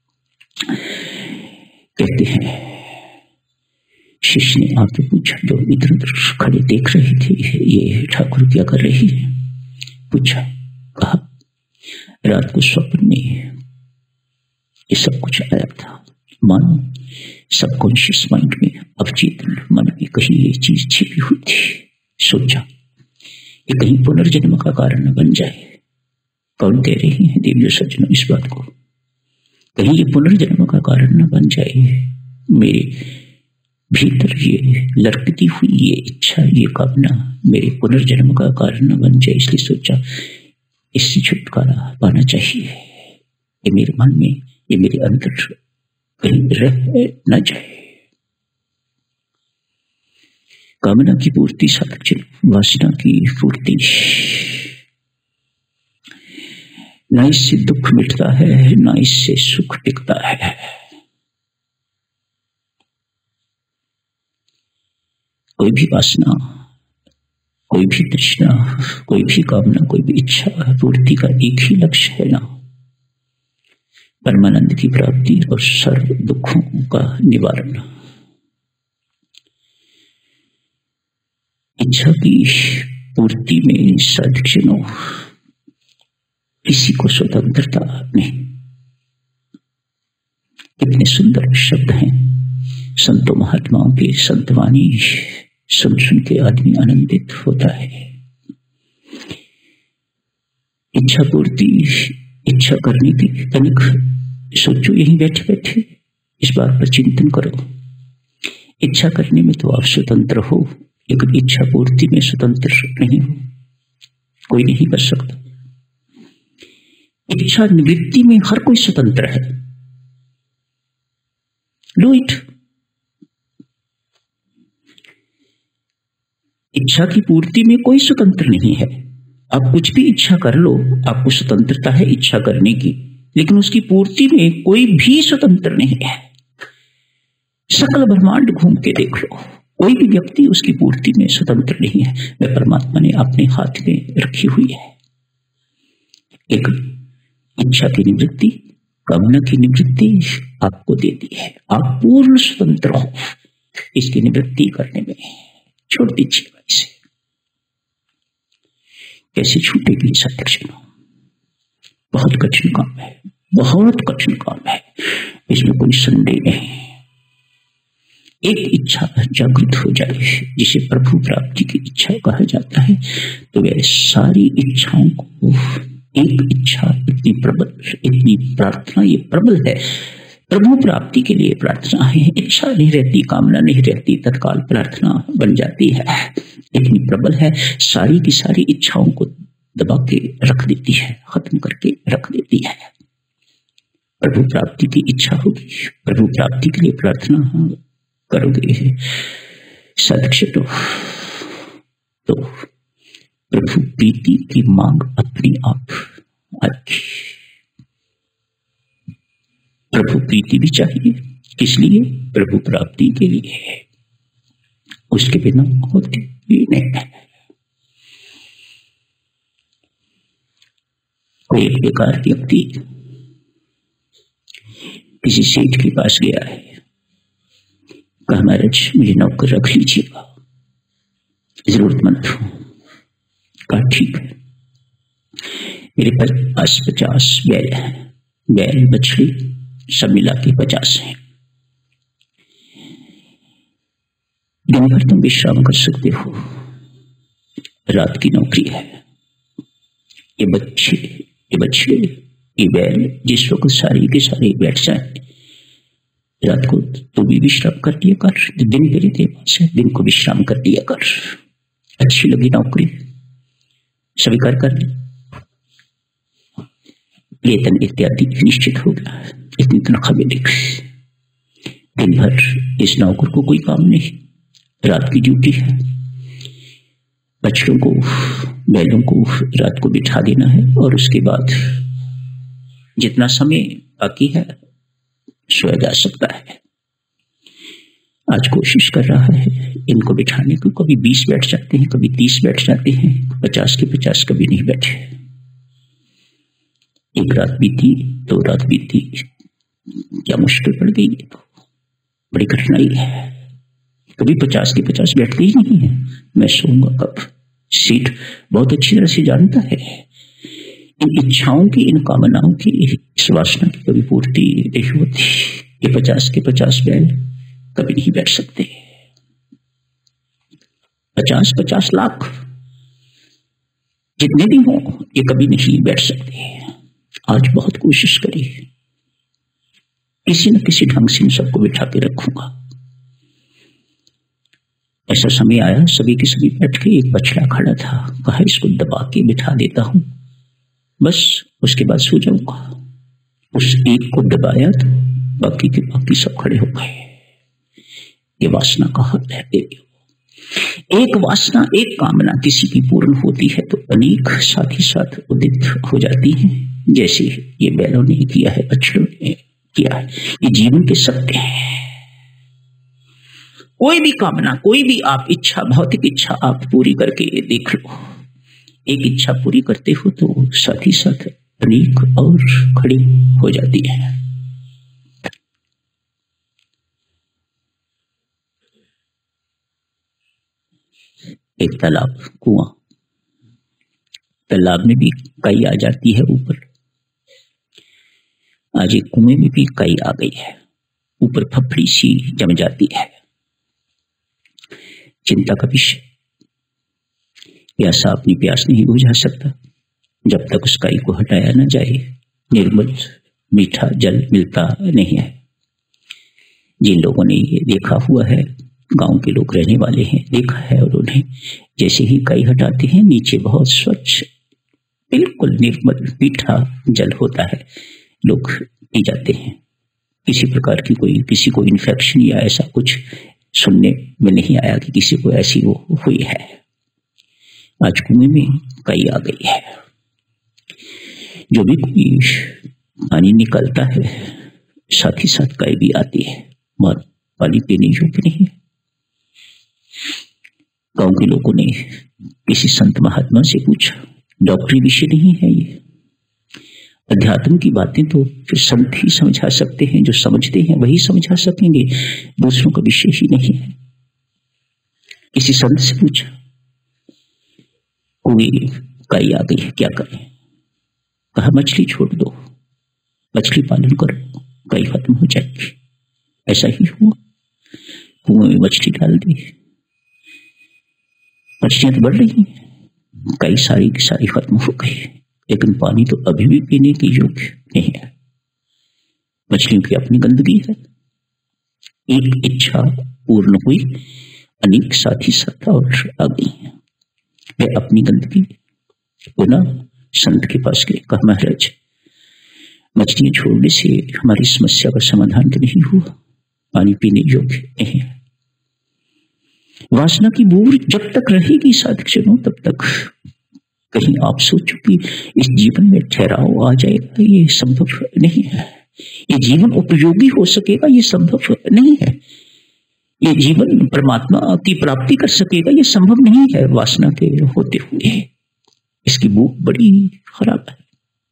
कहते हैं, शिष्य ने आके पूछा, जो इधर उधर खड़े देख रहे थे, ये ठाकुर क्या कर रही है? पूछा, कहा, रात को स्वप्न में ये सब कुछ आया था, मानो सबकॉन्शियस माइंड में, अवचेतन मन में कहीं ये चीज छिपी हुई थी। सोचा ये कहीं पुनर्जन्म का कारण न बन जाए। कौन कह रही है देवियों सज्जनों इस बात को? कहीं ये पुनर्जन्म का कारण न बन जाए। मेरे भीतर ये लड़कती हुई ये इच्छा, ये कामना मेरे पुनर्जन्म का कारण न बन जाए, इसलिए सोचा इससे छुटकारा पाना चाहिए। ये मेरे मन में, ये मेरे अंदर कहीं रह न जाए। कामना की पूर्ति साधक जन, वासना की पूर्ति, ना इससे दुख मिटता है, ना इससे सुख टिकता है। कोई भी वासना, कोई भी तृष्णा, कोई भी कामना, कोई भी इच्छा पूर्ति का एक ही लक्ष्य है ना, परमानंद की प्राप्ति और सर्व दुखों का निवारण। इच्छा की पूर्ति में साधकजनों किसी को स्वतंत्रता नहीं। कितने सुंदर शब्द हैं संतों महात्माओं के, संतवाणी सुन सुन के आदमी आनंदित होता है। इच्छा पूर्ति, इच्छा करने की तनिक सोचो, यहीं बैठे बैठे इस बात पर चिंतन करो। इच्छा करने में तो आप स्वतंत्र हो, लेकिन इच्छा पूर्ति में स्वतंत्र नहीं हो, कोई नहीं कर सकता। इच्छा निवृत्ति में हर कोई स्वतंत्र है। Do it. इच्छा की पूर्ति में कोई स्वतंत्र नहीं है। आप कुछ भी इच्छा कर लो, आपको स्वतंत्रता है इच्छा करने की, लेकिन उसकी पूर्ति में कोई भी स्वतंत्र नहीं है। सकल ब्रह्मांड घूम के देख लो, कोई भी व्यक्ति उसकी पूर्ति में स्वतंत्र नहीं है। वह परमात्मा ने अपने हाथ में रखी हुई है। एक इच्छा की निवृत्ति, कामना की निवृत्ति आपको दे दी है। आप पूर्ण स्वतंत्र हो इसकी निवृत्ति करने में। छोड़ दीजिए भाई से। कैसे छूटेगी सदर्शन? बहुत कठिन काम है, बहुत कठिन काम है, इसमें कोई संदेह नहीं। एक इच्छा जागृत हो जाए जिसे प्रभु प्राप्ति की इच्छा कहा जाता है, तो वह सारी इच्छाओं को, एक इच्छा इतनी प्रबल, इतनी प्रार्थना ये प्रबल है। प्रभु प्राप्ति के लिए प्रार्थना है, इच्छा नहीं रहती, कामना नहीं रहती, तत्काल प्रार्थना बन जाती है। इतनी प्रबल है, सारी की सारी इच्छाओं को दबा के रख देती है, खत्म करके रख देती है। प्रभु प्राप्ति की इच्छा होगी, प्रभु प्राप्ति के लिए प्रार्थना करोगे सदक्षितो, तो प्रभु प्रीति की मांग अपने आप आएगी। प्रभु प्रीति भी चाहिए, किस लिए? प्रभु प्राप्ति के लिए। उसके बिना होती ही नहीं। कोई एक बेकार व्यक्ति किसी सेठ के पास गया है, कहा महाराज मुझे नौकर रख लीजिएगा, जरूरतमंद हूं। कहा ठीक है, मेरे पास 50 बैल हैं, बैल बछड़ी सब मिला के 50 हैं। दिन भर तुम विश्राम कर सकते हो, रात की नौकरी है। ये बच्चे ये बैल जिस वक्त सारी के सारे बैठ जाए, रात को तो भी विश्राम कर लिया कर, दिन तेरे पास है, दिन को विश्राम कर लिया कर। अच्छी लगी नौकरी, स्वीकार कर ली, वेतन इत्यादि निश्चित हो गया, इतनी तनख्वाह मिलेगी। दिन भर इस नौकर को कोई काम नहीं, रात की ड्यूटी है, बच्चों को, बैलों को रात को बिठा देना है, और उसके बाद जितना समय बाकी है सोया जा सकता है। आज कोशिश कर रहा है इनको बिठाने को, कभी 20 बैठ जाते हैं, कभी 30 बैठ जाते हैं, 50 के 50 कभी नहीं बैठे। एक रात बीती, 2 रात बीती, क्या मुश्किल पड़ गई, ये तो बड़ी कठिनाई है। कभी 50 के 50 बैठते ही नहीं है। मैं सोऊंगा कब? सीट बहुत अच्छी तरह से जानता है। इन इच्छाओं की, इन कामनाओं की, इस वासना की कभी पूर्ति नहीं होती। ये 50 के 50 बैल कभी नहीं बैठ सकते। 50-50 लाख जितने भी हों, ये कभी नहीं बैठ सकते। आज बहुत कोशिश करी, किसी न किसी ढंग से इन सबको बिठा के रखूंगा। ऐसा समय आया, सभी के सभी बैठ के, एक बछड़ा खड़ा था, कहा इसको दबा के बिठा देता हूं, बस उसके बाद सो जाऊंगा। उस एक को दबाया तो बाकी के बाकी सब खड़े हो गए। ये वासना का हाल है। एक वासना, एक कामना किसी की पूर्ण होती है तो अनेक साथ ही साथ उदित हो जाती हैं। जैसे ये बैलों ने किया है, बछड़ों ने किया है, ये जीवन के सत्य हैं। कोई भी कामना, कोई भी आप इच्छा, भौतिक इच्छा आप पूरी करके देख लो। एक इच्छा पूरी करते हो तो साथ ही साथ अनेक और खड़ी हो जाती है। एक तालाब, कुआं, तालाब में भी काई आ जाती है ऊपर। आज एक कुएं में भी काई आ गई है, ऊपर फफड़ी सी जम जाती है। चिंता का विषय, प्यासा अपनी प्यास नहीं बुझा सकता जब तक उस काई को हटाया न जाए। निर्मल मीठा जल मिलता नहीं है। जिन लोगों ने ये देखा हुआ है, गांव के लोग रहने वाले हैं, देखा है, और उन्हें जैसे ही काई हटाते हैं नीचे बहुत स्वच्छ बिल्कुल निर्मल मीठा जल होता है, लोग पी जाते हैं। किसी प्रकार की किसी को इन्फेक्शन या ऐसा कुछ सुनने में नहीं आया कि किसी को ऐसी वो हुई है। आज कुएं में काई आ गई है। जो भी कोई पानी निकलता है साथ ही साथ काई भी आती है, और पानी पीने योग्य नहीं है। गांव के लोगों ने किसी संत महात्मा से पूछा, डॉक्टरी विषय नहीं है ये, अध्यात्म की बातें तो फिर संत ही समझा सकते हैं, जो समझते हैं वही समझा सकेंगे, दूसरों का विषय ही नहीं है। किसी संत से पूछा, कोई काई आ गई है, क्या करें? कहा मछली छोड़ दो, मछली पालन करो, काई खत्म हो जाएगी। ऐसा ही हुआ, कुएं में मछली डाल दी, मछलियां तो बढ़ रही हैं, काई सारी की सारी खत्म हो गई, लेकिन पानी तो अभी भी पीने के योग्य नहीं है। मछलियों की अपनी गंदगी है। एक इच्छा पूर्ण हुई, अनेक साथी साथ और आ गई हैं। वे अपनी गंदगी पुनः संत के पास गए, कहा महाराज मछलियां छोड़ने से हमारी समस्या का समाधान तो नहीं हुआ, पानी पीने योग्य नहीं है। वासना की बूर जब तक रहेगी साधकजनों तब तक कहीं आप सोचो कि इस जीवन में ठहराव आ जाएगा, ये संभव नहीं है। ये जीवन उपयोगी हो सकेगा, ये संभव नहीं है। ये जीवन परमात्मा की प्राप्ति कर सकेगा, ये संभव नहीं है वासना के होते हुए। इसकी भूख बड़ी खराब है।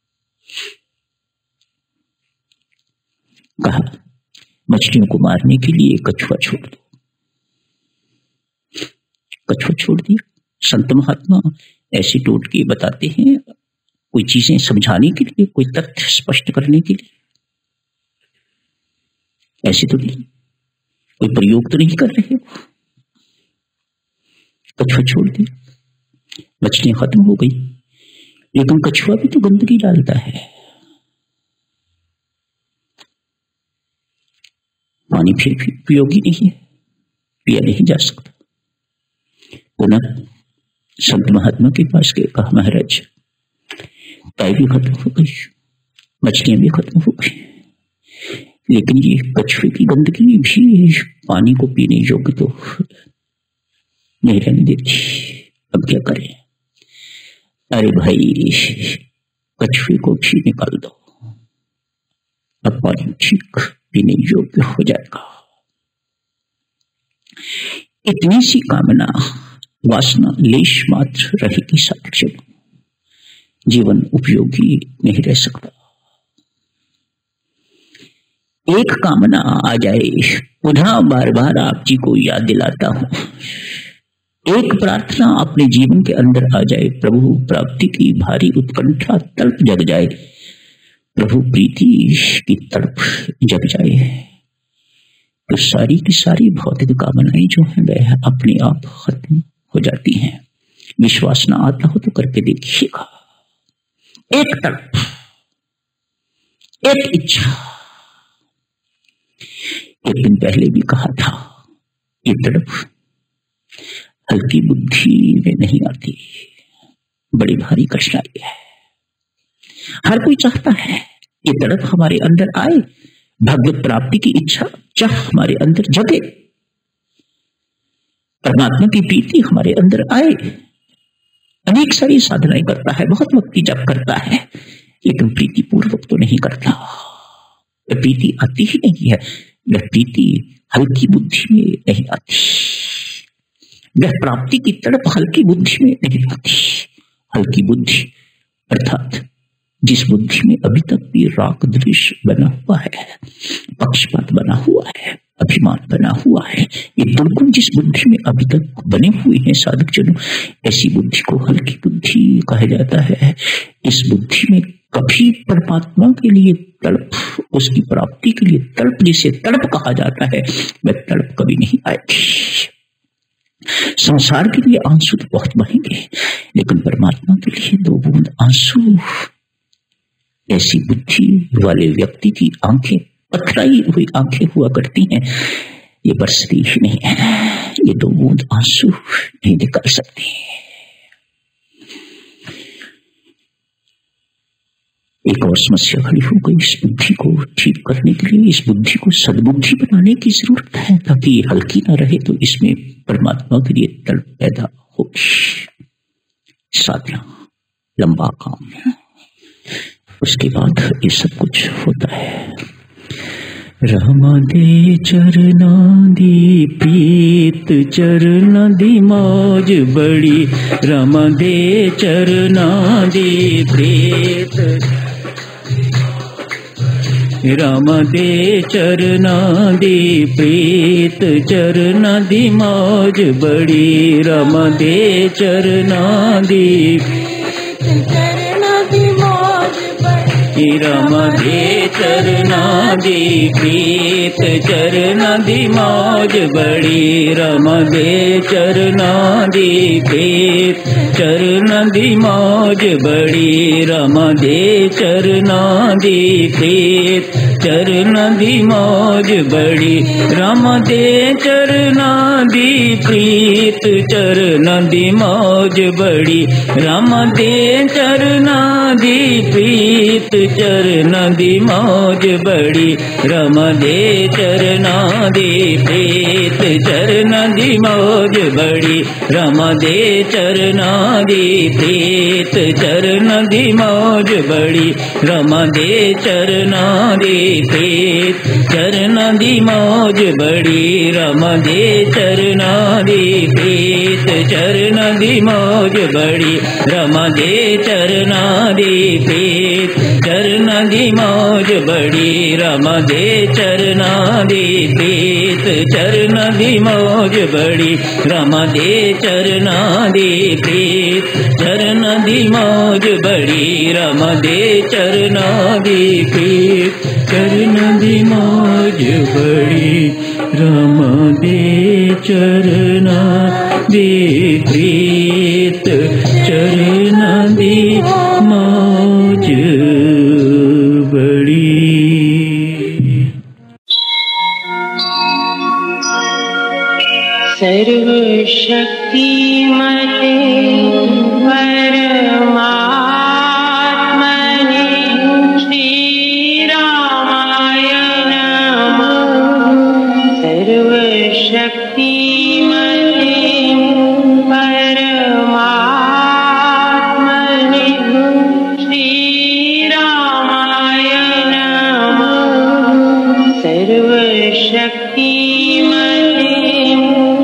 कहा मछलियों को मारने के लिए कछुआ छोड़ दो। कछुआ छोड़ दिया। संत महात्मा ऐसे टोटके बताते हैं, कोई चीजें समझाने के लिए, कोई तथ्य स्पष्ट करने के लिए। ऐसे तो नहीं, कोई प्रयोग तो नहीं कर रहे हो। कछुआ छोड़ दिया, मछलियां खत्म हो गई, लेकिन कछुआ भी तो गंदगी डालता है। पानी फिर भी उपयोगी नहीं है, पिया नहीं जा सकता। पुनः संत महात्मा के पास गए, कहा महाराज काई भी खत्म हो गई, मछलियां भी खत्म हो गई, लेकिन ये कछुए की गंदगी भी पानी को पीने योग्य तो नहीं रहने देती। अब क्या करें? अरे भाई कछुए को भी निकाल दो, अब पानी ठीक पीने योग्य हो जाएगा। इतनी सी कामना वासना लेश मात्र रहेगी साधक, जीवन उपयोगी नहीं रह सकता। एक कामना आ जाए, पुनः बार बार आप जी को याद दिलाता हूं, एक प्रार्थना अपने जीवन के अंदर आ जाए, प्रभु प्राप्ति की भारी उत्कंठा तड़प जग जाए, प्रभु प्रीति की तड़प जग जाए, तो सारी की सारी भौतिक कामनाएं जो है वह अपने आप खत्म हो जाती हैं। विश्वास ना आता हो तो करके देखिएगा। एक तड़प, एक इच्छा। एक दिन पहले भी कहा था, ये तड़प हल्की बुद्धि में नहीं आती, बड़ी भारी कठिनाई है। हर कोई चाहता है ये तड़प हमारे अंदर आए, भगवत प्राप्ति की इच्छा चाह हमारे अंदर जगे, परमात्मा की प्रीति हमारे अंदर आए। अनेक सारी साधनाएं करता है, बहुत वक्त की जप करता है, लेकिन प्रीति पूर्वक तो नहीं करता। प्रीति आती ही नहीं है। वह प्रीति हल्की बुद्धि में नहीं आती, वह प्राप्ति की तड़प हल्की बुद्धि में नहीं आती। हल्की बुद्धि अर्थात जिस बुद्धि में अभी तक भी राग द्वेष बना हुआ है, पक्षपात बना हुआ है, अभिमान बना हुआ है, ये दुर्गुण जिस बुद्धि में अभी तक बने हुए हैं साधक जनों, ऐसी बुद्धि को हल्की बुद्धि कहा जाता है। इस बुद्धि में कभी परमात्मा के लिए तड़प, उसकी प्राप्ति के लिए तड़प, जिसे तड़प कहा जाता है, वह तड़प कभी नहीं आएगी। संसार के लिए आंसू तो बहुत बहेंगे, लेकिन परमात्मा के लिए 2 बूंद आंसू, ऐसी बुद्धि वाले व्यक्ति की आंखें पथराई हुई आंखें हुआ करती हैं, ये बरसती ही नहीं है, ये 2 बूंद आंसू नहीं निकाल सकती। एक और समस्या खड़ी हो गई। इस बुद्धि को ठीक करने के लिए इस बुद्धि को सद्बुद्धि बनाने की जरूरत है, ताकि ये हल्की ना रहे, तो इसमें परमात्मा के लिए तड़प पैदा होगी। साधना लंबा काम है, उसके बाद ये सब कुछ होता है। रमा दे चरना दी प्रीत चरना दी मौज बड़ी, रमा दे चरना दी प्रीत, रमा दे चरना दी प्रीत चरना दी मौज बड़ी, रमा दे चरना दी रमा दे चरना दी प्रीत चरना दी मौज बड़ी, रमा दे चरना दी प्रीत चरना दी मौज बड़ी, रमा दे चरना दी प्रीत चरना दी मौज बड़ी, रमा दे चरना दी प्रीत चरना दी मौज बड़ी, रमा दे चरना दी प्रीत चरना दी मौज बड़ी, रमा दे चरना दी प्रीत चरना दी मौज बड़ी, रमा दे चरना दी प्रीत चरना दी मौज बड़ी, रमा दे चरना दी प्रीत चरना दी मौज बड़ी, रमा दे चरना दी प्रीत चरना दी मौज बड़ी, रमा दे चरना दी प्रीत चरना दी मौज बड़ी, रमा दे चरना दी प्रीत चरना दी मौज बड़ी, रमा दे चरना दी प्रीत चरना दी मौज बड़ी, रमा दे चरना दी प्रीत चरना दी मौज बड़ी, रमा दे चरना दी प्रीत चरना दी मौज बड़ी। सर्वशक्तिमते परमात्मने श्रीरामाय नमः। सर्वशक्तिमते परमात्मने श्रीरामाय नमः। सर्वशक्तिमते